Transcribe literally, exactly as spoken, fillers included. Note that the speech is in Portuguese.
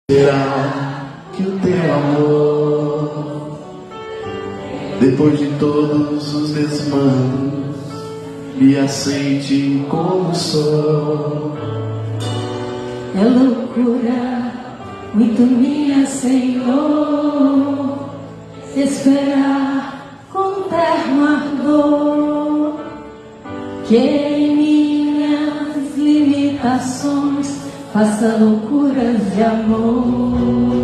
Será que o teu amor, depois de todos os desmandos, me aceite como sou? É loucura, muito minha, Senhor, esperar com terno ardor que em minhas limitações faça loucuras de amor.